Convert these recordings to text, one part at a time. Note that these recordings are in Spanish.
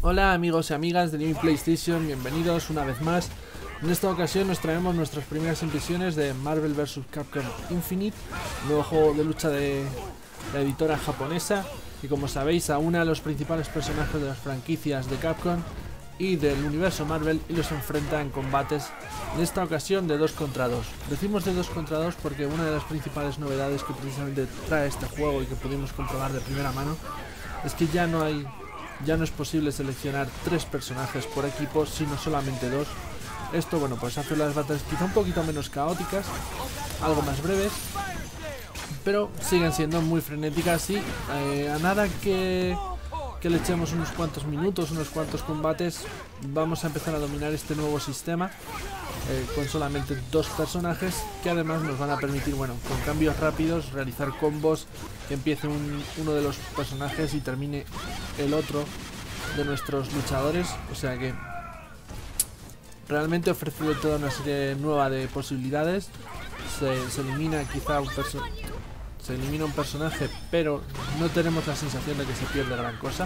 Hola amigos y amigas de New PlayStation, bienvenidos una vez más. En esta ocasión nos traemos nuestras primeras impresiones de Marvel vs. Capcom Infinite, nuevo juego de lucha de la editora japonesa, y como sabéis aúna a los principales personajes de las franquicias de Capcom y del universo Marvel y los enfrenta en combates, en esta ocasión de 2 contra 2. Decimos de 2 contra 2 porque una de las principales novedades que precisamente trae este juego y que pudimos comprobar de primera mano es que ya no es posible seleccionar 3 personajes por equipo, sino solamente 2. Esto, bueno, pues hace las batallas quizá un poquito menos caóticas, algo más breves, pero siguen siendo muy frenéticas y a nada que le echemos unos cuantos minutos, unos cuantos combates, vamos a empezar a dominar este nuevo sistema con solamente 2 personajes que además nos van a permitir, bueno, con cambios rápidos, realizar combos, que empiece uno de los personajes y termine el otro de nuestros luchadores. O sea que realmente ofrece de toda una serie nueva de posibilidades. Se elimina quizá un personaje, pero no tenemos la sensación de que se pierde gran cosa.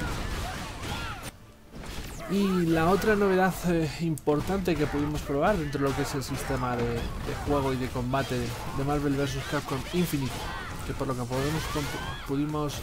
Y la otra novedad importante que pudimos probar dentro de lo que es el sistema de juego y de combate de Marvel vs. Capcom Infinite, que por lo que pudimos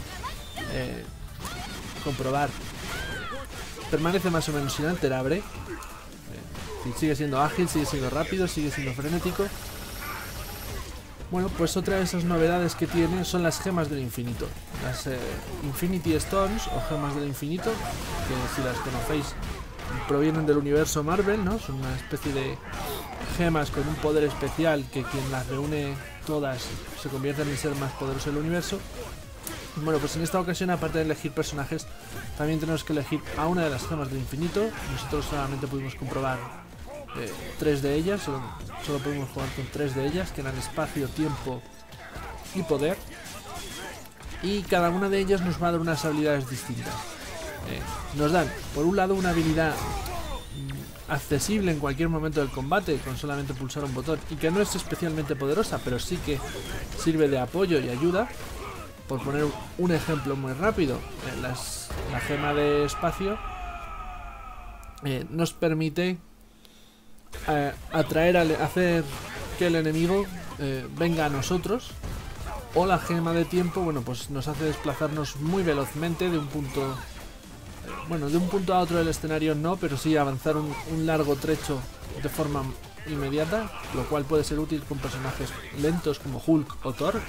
comprobar permanece más o menos inalterable. Sigue siendo ágil, sigue siendo rápido, sigue siendo frenético. Bueno, pues otra de esas novedades que tiene son las gemas del infinito. Las Infinity Stones o gemas del infinito, que si las conocéis provienen del universo Marvel, ¿no? Son una especie de gemas con un poder especial que quien las reúne todas se convierte en el ser más poderoso del universo. Bueno, pues en esta ocasión, aparte de elegir personajes, también tenemos que elegir a una de las gemas del infinito. Nosotros solamente pudimos comprobar 3 de ellas, solo pudimos jugar con 3 de ellas, que eran espacio, tiempo y poder, y cada una de ellas nos va a dar unas habilidades distintas. Nos dan, por un lado, una habilidad accesible en cualquier momento del combate con solamente pulsar un botón y que no es especialmente poderosa, pero sí que sirve de apoyo y ayuda. Por poner un ejemplo muy rápido, la gema de espacio nos permite hacer que el enemigo venga a nosotros, o la gema de tiempo, bueno, pues nos hace desplazarnos muy velozmente de un punto a otro del escenario, no, pero sí avanzar un largo trecho de forma inmediata, lo cual puede ser útil con personajes lentos como Hulk o Thor.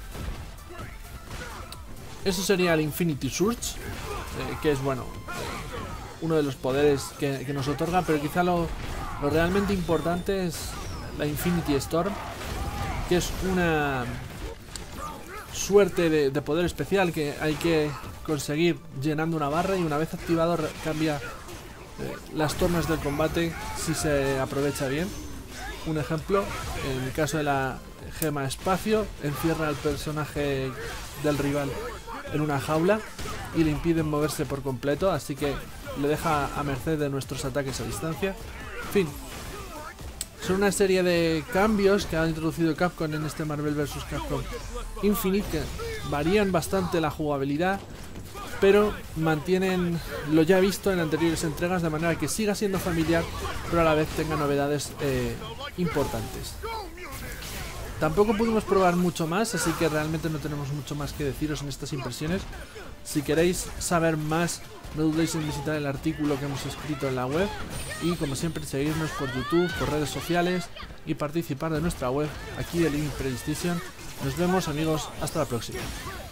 Eso sería el Infinity Surge, que es, bueno, uno de los poderes que nos otorga, pero quizá lo realmente importante es la Infinity Storm, que es una suerte de poder especial que hay que conseguir llenando una barra, y una vez activado cambia las tornas del combate si se aprovecha bien. Un ejemplo, en el caso de la gema espacio, encierra al personaje del rival en una jaula y le impiden moverse por completo, así que le deja a merced de nuestros ataques a distancia. En fin, son una serie de cambios que ha introducido Capcom en este Marvel vs. Capcom Infinite, que varían bastante la jugabilidad, pero mantienen lo ya visto en anteriores entregas, de manera que siga siendo familiar, pero a la vez tenga novedades importantes. Tampoco pudimos probar mucho más, así que realmente no tenemos mucho más que deciros en estas impresiones. Si queréis saber más, no dudéis en visitar el artículo que hemos escrito en la web, y como siempre seguirnos por YouTube, por redes sociales y participar de nuestra web aquí de New PlayStation. Nos vemos, amigos, hasta la próxima.